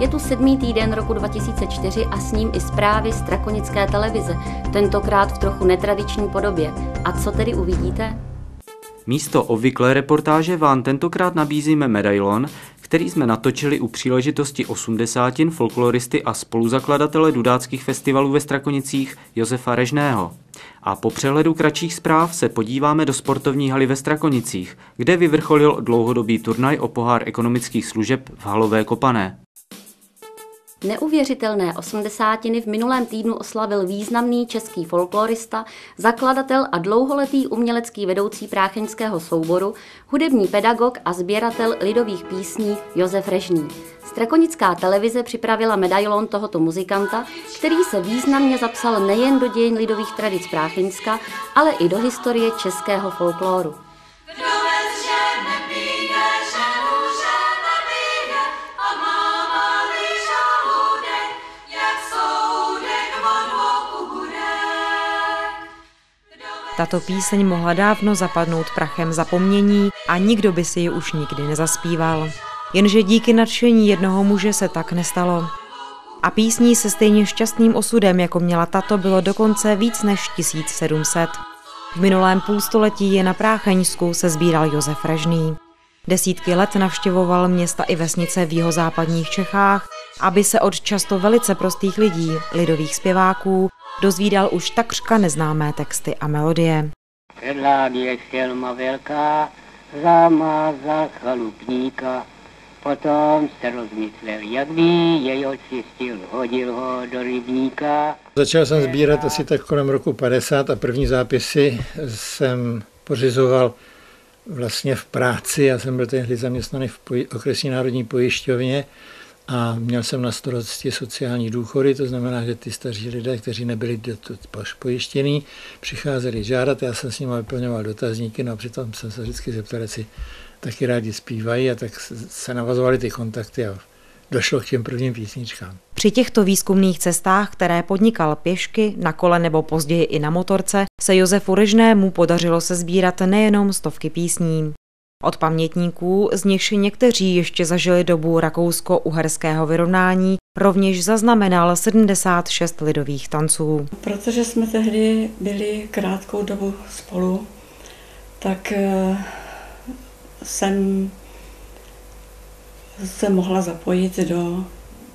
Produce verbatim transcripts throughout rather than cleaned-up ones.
Je tu sedmý týden roku dva tisíce čtyři a s ním i zprávy Strakonické televize, tentokrát v trochu netradiční podobě. A co tedy uvidíte? Místo obvyklé reportáže vám tentokrát nabízíme medailon, který jsme natočili u příležitosti osmdesátin folkloristy a spoluzakladatele dudáckých festivalů ve Strakonicích Josefa Režného. A po přehledu kratších zpráv se podíváme do sportovní haly ve Strakonicích, kde vyvrcholil dlouhodobý turnaj o pohár ekonomických služeb v halové Kopané. Neuvěřitelné osmdesátiny v minulém týdnu oslavil významný český folklorista, zakladatel a dlouholetý umělecký vedoucí prácheňského souboru, hudební pedagog a sběratel lidových písní Josef Režný. Strakonická televize připravila medailon tohoto muzikanta, který se významně zapsal nejen do dějin lidových tradic Prácheňska, ale i do historie českého folkloru. Tato píseň mohla dávno zapadnout prachem zapomnění a nikdo by si ji už nikdy nezaspíval. Jenže díky nadšení jednoho muže se tak nestalo. A písní se stejně šťastným osudem, jako měla tato, bylo dokonce víc než tisíc sedm set. V minulém půlstoletí je na Prácheňsku se sbíral Josef Režný. Desítky let navštěvoval města i vesnice v jihozápadních Čechách, aby se od často velice prostých lidí, lidových zpěváků, dozvídal už takřka neznámé texty a melodie. Sedlák je šelma velká, zamázal chalupníka, potom se rozmyslel, jak by jej očistil, hodil ho do rybníka. Začal jsem sbírat asi tak kolem roku padesát a první zápisy jsem pořizoval vlastně v práci. Já jsem byl tehdy zaměstnaný v okresní národní pojišťovně a měl jsem na starosti sociální důchody, to znamená, že ty staří lidé, kteří nebyli pojištění, přicházeli žádat, já jsem s nimi vyplňoval dotazníky, no a přitom jsem se vždycky zeptal, jestli taky rádi zpívají, a tak se navazovaly ty kontakty a došlo k těm prvním písničkám. Při těchto výzkumných cestách, které podnikal pěšky, na kole nebo později i na motorce, se Josefu Režnému podařilo sesbírat nejenom stovky písní. Od pamětníků, z nichž někteří ještě zažili dobu rakousko-uherského vyrovnání, rovněž zaznamenal sedmdesát šest lidových tanců. Protože jsme tehdy byli krátkou dobu spolu, tak jsem se mohla zapojit do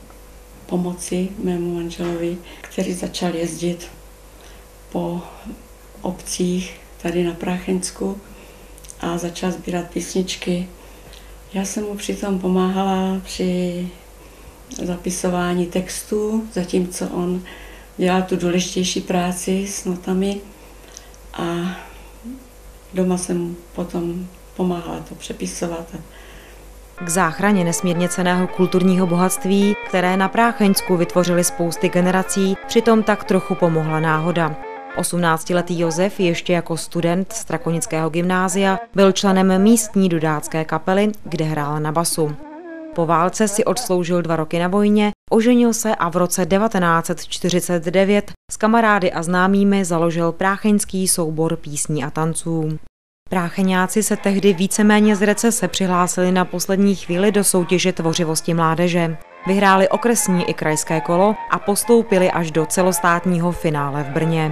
pomoci mému manželovi, který začal jezdit po obcích tady na Prácheňsku a začal sbírat písničky. Já jsem mu přitom pomáhala při zapisování textů, zatímco on dělal tu důležitější práci s notami a doma jsem mu potom pomáhala to přepisovat. K záchraně nesmírně cenného kulturního bohatství, které na Prácheňsku vytvořily spousty generací, přitom tak trochu pomohla náhoda. osmnáctiletý Josef ještě jako student Strakonického gymnázia byl členem místní dudácké kapely, kde hrál na basu. Po válce si odsloužil dva roky na vojně, oženil se a v roce devatenáct set čtyřicet devět s kamarády a známými založil prácheňský soubor písní a tanců. Prácheňáci se tehdy víceméně z recese přihlásili na poslední chvíli do soutěže tvořivosti mládeže. Vyhráli okresní i krajské kolo a postoupili až do celostátního finále v Brně.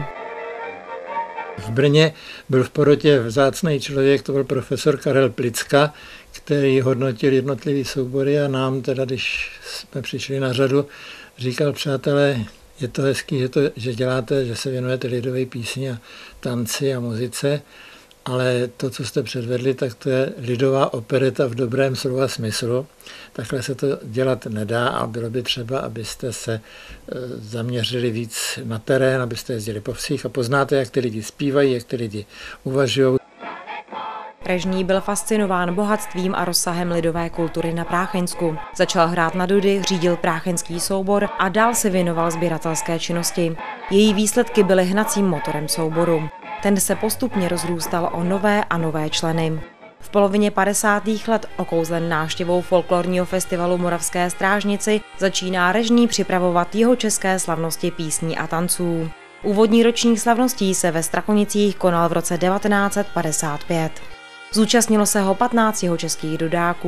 V Brně byl v porotě vzácný člověk, to byl profesor Karel Plicka, který hodnotil jednotlivý soubory a nám teda, když jsme přišli na řadu, říkal: přátelé, je to hezký, že, to, že děláte, že se věnujete lidové písni a tanci a muzice, ale to, co jste předvedli, tak to je lidová opereta v dobrém slova smyslu. Takhle se to dělat nedá a bylo by třeba, abyste se zaměřili víc na terén, abyste jezdili po vsích a poznáte, jak ty lidi zpívají, jak ty lidi uvažují. Režný byl fascinován bohatstvím a rozsahem lidové kultury na Prácheňsku. Začal hrát na dudy, řídil prácheňský soubor a dál se věnoval sběratelské činnosti. Její výsledky byly hnacím motorem souboru. Ten se postupně rozrůstal o nové a nové členy. V polovině padesátých let, okouzlen návštěvou folklorního festivalu Moravské Strážnici, začíná Režný připravovat jihočeské slavnosti písní a tanců. Úvodní ročník slavností se ve Strakonicích konal v roce devatenáct set padesát pět. Zúčastnilo se ho patnáct jihočeských dudáků.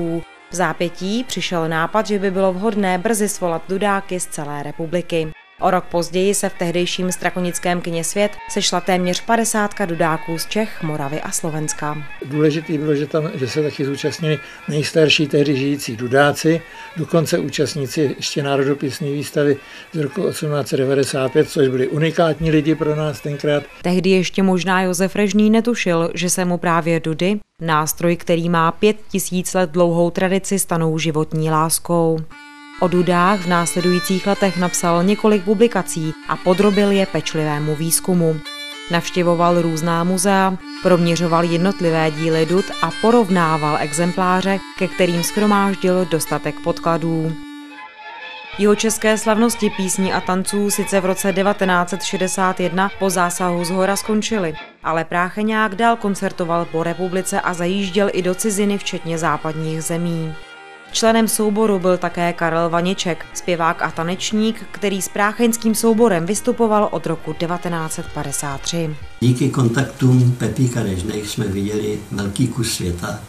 V zápětí přišel nápad, že by bylo vhodné brzy svolat dudáky z celé republiky. O rok později se v tehdejším strakonickém kině Svět sešla téměř padesátka dudáků z Čech, Moravy a Slovenska. Důležité bylo, že, tam, že se taky zúčastnili nejstarší tehdy žijící dudáci, dokonce účastníci ještě národopisné výstavy z roku osmnáct set devadesát pět, což byli unikátní lidi pro nás tenkrát. Tehdy ještě možná Josef Režný netušil, že se mu právě dudy, nástroj, který má pět tisíc let dlouhou tradici, stanou životní láskou. O dudách v následujících letech napsal několik publikací a podrobil je pečlivému výzkumu. Navštěvoval různá muzea, proměřoval jednotlivé díly dud a porovnával exempláře, ke kterým shromáždil dostatek podkladů. Jihočeské slavnosti písní a tanců sice v roce devatenáct set šedesát jedna po zásahu zhora skončily, ale Prácheňák dál koncertoval po republice a zajížděl i do ciziny, včetně západních zemí. Členem souboru byl také Karel Vaněček, zpěvák a tanečník, který s prácheňským souborem vystupoval od roku devatenáct set padesát tři. Díky kontaktům Pepíka Režnej jsme viděli velký kus světa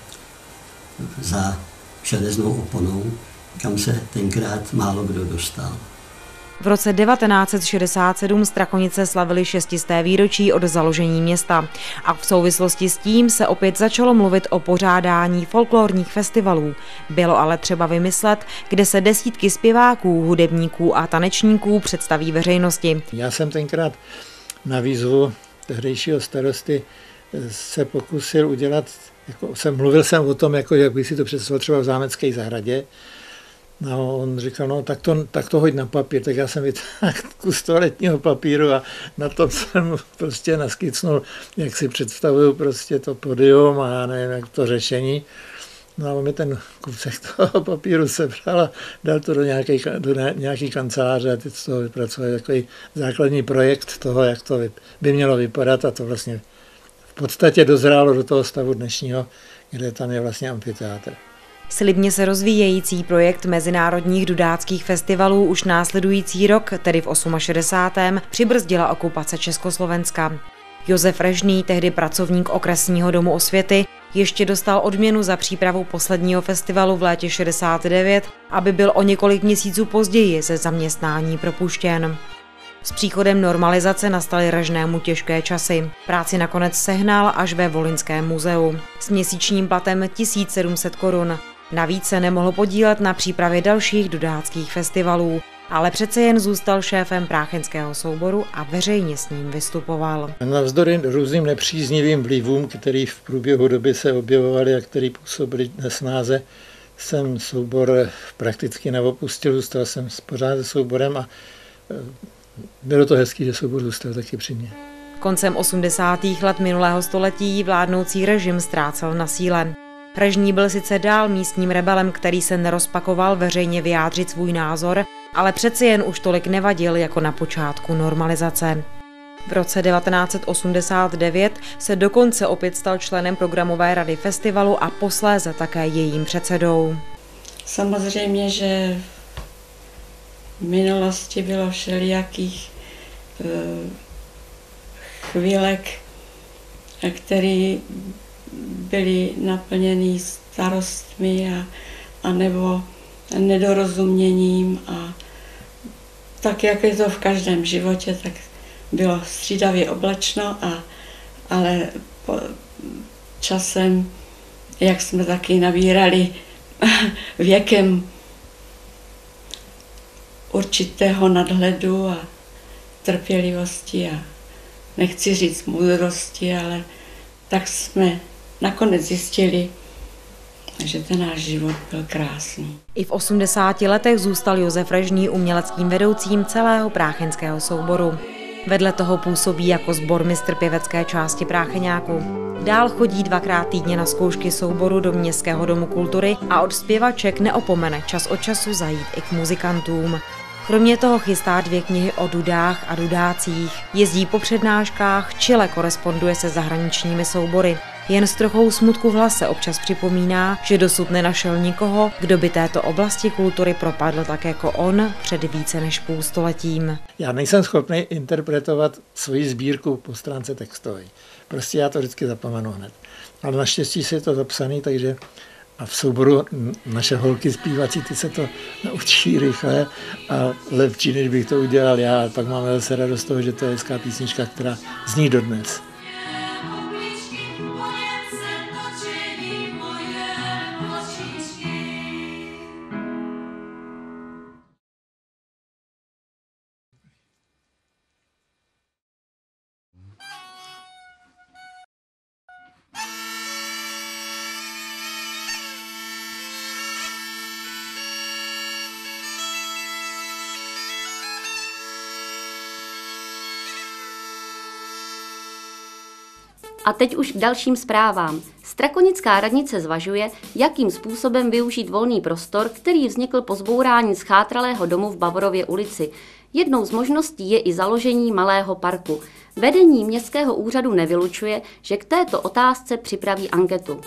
za železnou oponou, kam se tenkrát málo kdo dostal. V roce devatenáct set šedesát sedm Strakonice slavily šestisté výročí od založení města a v souvislosti s tím se opět začalo mluvit o pořádání folklorních festivalů. Bylo ale třeba vymyslet, kde se desítky zpěváků, hudebníků a tanečníků představí veřejnosti. Já jsem tenkrát na výzvu tehdejšího starosty se pokusil udělat, jako jsem, mluvil jsem o tom, jako, jak bych si to představil třeba v Zámecké zahradě. No, on říkal, no tak to, tak to hoď na papír, tak já jsem vytáhl kus toaletního papíru a na tom jsem prostě naskicnul, jak si představuju prostě to podium a já nevím, jak to řešení. No a on mi ten kusek toho papíru sebral a dal to do nějaké, do nějaký kanceláře a teď z toho vypracoval takový základní projekt toho, jak to by mělo vypadat a to vlastně v podstatě dozrálo do toho stavu dnešního, kde tam je vlastně amfiteátr. Slibně se rozvíjející projekt mezinárodních dudáckých festivalů už následující rok, tedy v šedesátém osmém přibrzdila okupace Československa. Josef Režný, tehdy pracovník okresního domu osvěty, ještě dostal odměnu za přípravu posledního festivalu v létě šedesát devět, aby byl o několik měsíců později ze zaměstnání propuštěn. S příchodem normalizace nastaly Režnému těžké časy. Práci nakonec sehnal až ve Volyňském muzeu s měsíčním platem tisíc sedm set korun. Navíc se nemohl podílet na přípravě dalších dudáckých festivalů, ale přece jen zůstal šéfem práchenského souboru a veřejně s ním vystupoval. Navzdory různým nepříznivým vlivům, které v průběhu doby se objevovaly a které působily nesnáze, jsem soubor prakticky neopustil, zůstal jsem pořád se souborem a bylo to hezký, že soubor zůstal taky při mně. Koncem osmdesátých let minulého století vládnoucí režim ztrácel na síle. Režný byl sice dál místním rebelem, který se nerozpakoval veřejně vyjádřit svůj názor, ale přeci jen už tolik nevadil jako na počátku normalizace. V roce devatenáct set osmdesát devět se dokonce opět stal členem programové rady festivalu a posléze také jejím předsedou. Samozřejmě, že v minulosti bylo všelijakých chvílek, které byly naplněny starostmi a, a nebo nedorozuměním a tak, jak je to v každém životě, tak bylo střídavě oblačno, a, ale po, časem, jak jsme taky nabírali věkem určitého nadhledu a trpělivosti a nechci říct moudrosti, ale tak jsme nakonec zjistili, že ten náš život byl krásný. I v osmdesáti letech zůstal Josef Režný uměleckým vedoucím celého práchenského souboru. Vedle toho působí jako sbormistr pěvecké části Prácheňáku. Dál chodí dvakrát týdně na zkoušky souboru do Městského domu kultury a od zpěvaček neopomene čas od času zajít i k muzikantům. Kromě toho chystá dvě knihy o dudách a dudácích. Jezdí po přednáškách, čile koresponduje se zahraničními soubory. Jen s trochou smutku v hlase občas připomíná, že dosud nenašel nikoho, kdo by této oblasti kultury propadl tak jako on před více než půlstoletím. Já nejsem schopný interpretovat svoji sbírku po stránce textové. Prostě já to vždycky zapomenu hned. Ale naštěstí si je to zapsané, takže A v souboru naše holky zpívací, ty se to naučí rychle a lepší, než bych to udělal já. A pak máme zase radost z toho, že to je hezká písnička, která zní dodnes. A teď už k dalším zprávám. Strakonická radnice zvažuje, jakým způsobem využít volný prostor, který vznikl po zbourání schátralého domu v Bavorově ulici. Jednou z možností je i založení malého parku. Vedení městského úřadu nevylučuje, že k této otázce připraví anketu.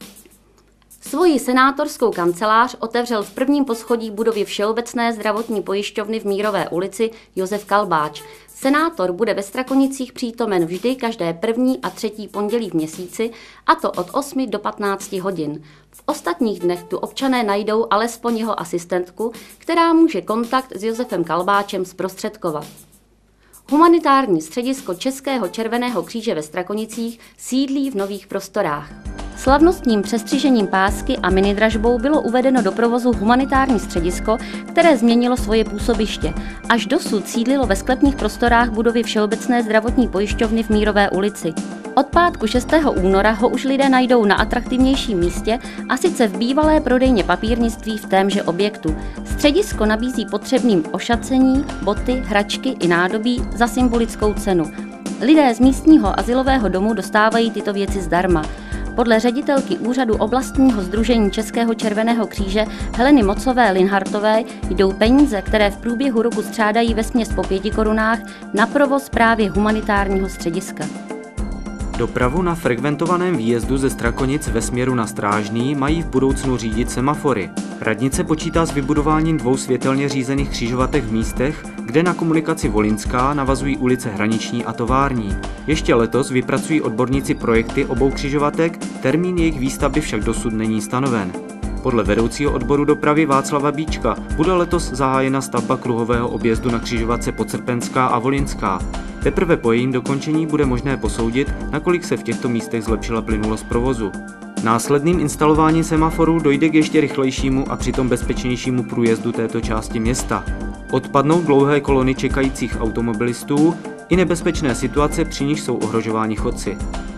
Svoji senátorskou kancelář otevřel v prvním poschodí budovy Všeobecné zdravotní pojišťovny v Mírové ulici Josef Kalbáč. Senátor bude ve Strakonicích přítomen vždy každé první a třetí pondělí v měsíci, a to od osmi do patnácti hodin. V ostatních dnech tu občané najdou alespoň jeho asistentku, která může kontakt s Josefem Kalbáčem zprostředkovat. Humanitární středisko Českého červeného kříže ve Strakonicích sídlí v nových prostorách. Slavnostním přestřižením pásky a minidražbou bylo uvedeno do provozu humanitární středisko, které změnilo svoje působiště. Až dosud sídlilo ve sklepních prostorách budovy Všeobecné zdravotní pojišťovny v Mírové ulici. Od pátku šestého února ho už lidé najdou na atraktivnějším místě, a sice v bývalé prodejně papírnictví v témže objektu. Středisko nabízí potřebným ošacení, boty, hračky i nádobí za symbolickou cenu. Lidé z místního azylového domu dostávají tyto věci zdarma. Podle ředitelky úřadu oblastního sdružení Českého červeného kříže Heleny Mocové-Linhartové jdou peníze, které v průběhu roku střádají vesměs po pěti korunách, na provoz právě humanitárního střediska. Dopravu na frekventovaném výjezdu ze Strakonic ve směru na Strážný mají v budoucnu řídit semafory. Radnice počítá s vybudováním dvou světelně řízených křižovatek v místech, kde na komunikaci Volinská navazují ulice Hraniční a Tovární. Ještě letos vypracují odborníci projekty obou křižovatek, termín jejich výstavby však dosud není stanoven. Podle vedoucího odboru dopravy Václava Bíčka bude letos zahájena stavba kruhového objezdu na křižovatce Podsrpenská a Volinská. Teprve po jejím dokončení bude možné posoudit, nakolik se v těchto místech zlepšila plynulost provozu. Následným instalováním semaforů dojde k ještě rychlejšímu a přitom bezpečnějšímu průjezdu této části města. Odpadnou dlouhé kolony čekajících automobilistů i nebezpečné situace, při nichž jsou ohrožováni chodci.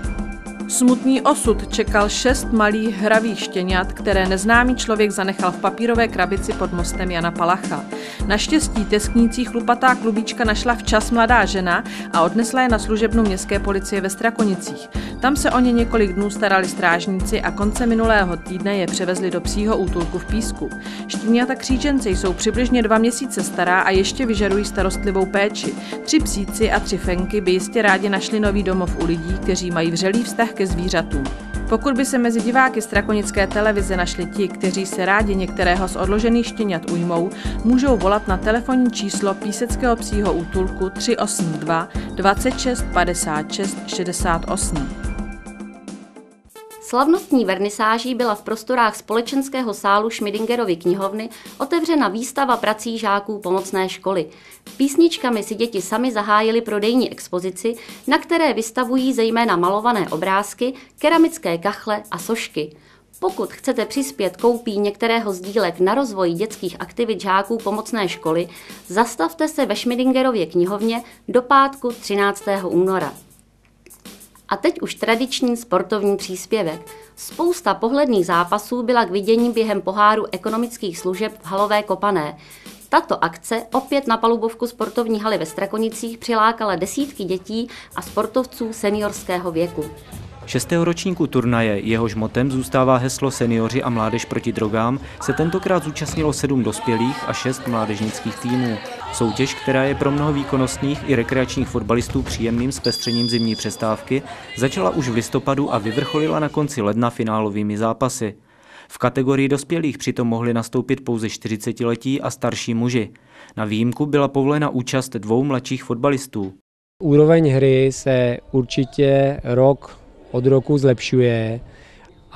Smutný osud čekal šest malých hravých štěňat, které neznámý člověk zanechal v papírové krabici pod mostem Jana Palacha. Naštěstí tesknící chlupatá klubíčka našla včas mladá žena a odnesla je na služebnu městské policie ve Strakonicích. Tam se o ně několik dnů starali strážníci a konce minulého týdne je převezli do psího útulku v Písku. Štěňata křížence jsou přibližně dva měsíce stará a ještě vyžadují starostlivou péči. Tři psíci a tři fenky by jistě rádi našli nový domov u lidí, kteří mají vřelý vztah ke zvířatům. Pokud by se mezi diváky strakonické televize našli ti, kteří se rádi některého z odložených štěňat ujmou, můžou volat na telefonní číslo Píseckého psího útulku tři osm dva dvacet šest padesát šest šedesát osm. Slavnostní vernisáží byla v prostorách společenského sálu Schmidingerovy knihovny otevřena výstava prací žáků pomocné školy. Písničkami si děti sami zahájily prodejní expozici, na které vystavují zejména malované obrázky, keramické kachle a sošky. Pokud chcete přispět koupí některého z dílek na rozvoj dětských aktivit žáků pomocné školy, zastavte se ve Schmidingerově knihovně do pátku třináctého února. A teď už tradiční sportovní příspěvek. Spousta pohledných zápasů byla k vidění během poháru ekonomických služeb v halové Kopané. Tato akce opět na palubovku sportovní haly ve Strakonicích přilákala desítky dětí a sportovců seniorského věku. Šestého ročníku turnaje, jehož motem zůstává heslo Seniori a mládež proti drogám, se tentokrát zúčastnilo sedm dospělých a šest mládežnických týmů. Soutěž, která je pro mnoho výkonnostních i rekreačních fotbalistů příjemným zpestřením zimní přestávky, začala už v listopadu a vyvrcholila na konci ledna finálovými zápasy. V kategorii dospělých přitom mohli nastoupit pouze čtyřicetiletí a starší muži. Na výjimku byla povolena účast dvou mladších fotbalistů. Úroveň hry se určitě rok od roku zlepšuje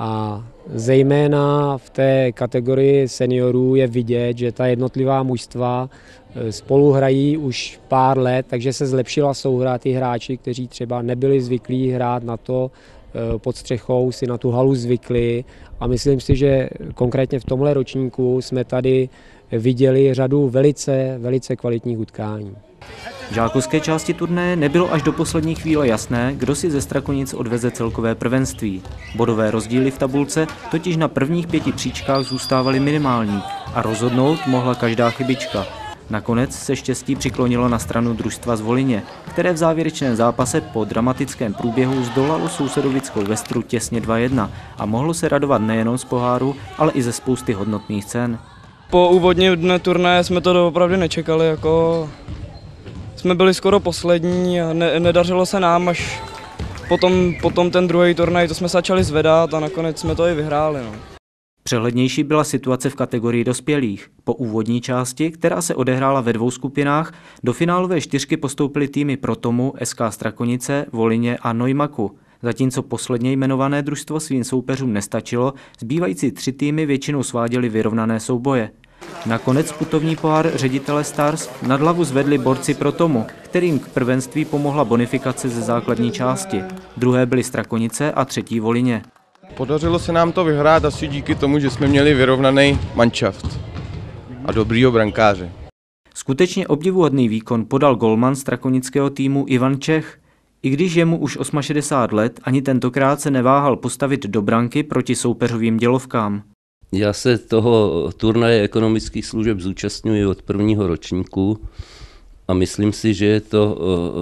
A zejména v té kategorii seniorů je vidět, že ta jednotlivá mužstva spolu hrají už pár let, takže se zlepšila souhra. Ty hráči, kteří třeba nebyli zvyklí hrát na to, pod střechou si na tu halu zvykli a myslím si, že konkrétně v tomhle ročníku jsme tady viděli řadu velice, velice kvalitních utkání. V žákovské části turnaje nebylo až do poslední chvíle jasné, kdo si ze Strakonic odveze celkové prvenství. Bodové rozdíly v tabulce totiž na prvních pěti příčkách zůstávaly minimální a rozhodnout mohla každá chybička. Nakonec se štěstí přiklonilo na stranu družstva z Volině, které v závěrečném zápase po dramatickém průběhu zdolalo sousedovickou Vestru těsně dva jedna a mohlo se radovat nejenom z poháru, ale i ze spousty hodnotných cen. Po úvodním dne turnaje jsme to opravdu nečekali, jako jsme byli skoro poslední a ne, nedařilo se nám, až potom, potom ten druhý turnaj, to jsme začali zvedat a nakonec jsme to i vyhráli. No. Přehlednější byla situace v kategorii dospělých. Po úvodní části, která se odehrála ve dvou skupinách, do finálové čtyřky postoupily týmy Protomu, S K Strakonice, Volině a Neumaku. Zatímco posledně jmenované družstvo svým soupeřům nestačilo, zbývající tři týmy většinou sváděly vyrovnané souboje. Nakonec putovní pohár ředitele Stars nad hlavu zvedli borci Protomu, kterým k prvenství pomohla bonifikace ze základní části. Druhé byly Strakonice a třetí Volině. Podařilo se nám to vyhrát asi díky tomu, že jsme měli vyrovnaný manšaft a dobrýho brankáře. Skutečně obdivuhodný výkon podal golman strakonického týmu Ivan Čech. I když je mu už šedesát osm let, ani tentokrát se neváhal postavit do branky proti soupeřovým dělovkám. Já se toho turnaje ekonomických služeb zúčastňuji od prvního ročníku a myslím si, že je to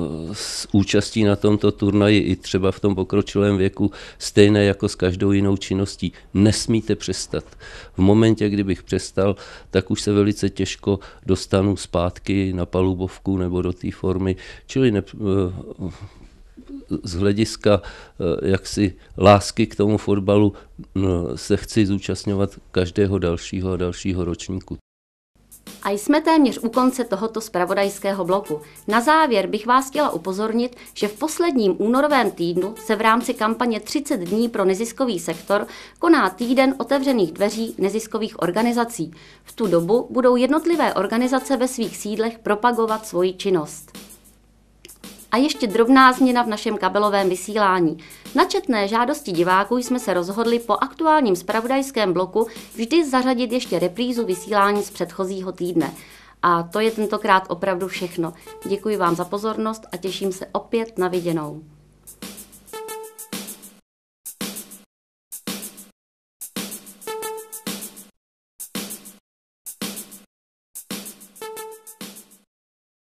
s účastí na tomto turnaji i třeba v tom pokročilém věku stejné jako s každou jinou činností. Nesmíte přestat. V momentě, kdybych přestal, tak už se velice těžko dostanu zpátky na palubovku nebo do té formy, čili ne, z hlediska jaksi lásky k tomu fotbalu se chci zúčastňovat každého dalšího a dalšího ročníku. A jsme téměř u konce tohoto zpravodajského bloku. Na závěr bych vás chtěla upozornit, že v posledním únorovém týdnu se v rámci kampaně třicet dní pro neziskový sektor koná týden otevřených dveří neziskových organizací. V tu dobu budou jednotlivé organizace ve svých sídlech propagovat svoji činnost. A ještě drobná změna v našem kabelovém vysílání. Na četné žádosti diváků jsme se rozhodli po aktuálním zpravodajském bloku vždy zařadit ještě reprízu vysílání z předchozího týdne. A to je tentokrát opravdu všechno. Děkuji vám za pozornost a těším se opět na viděnou.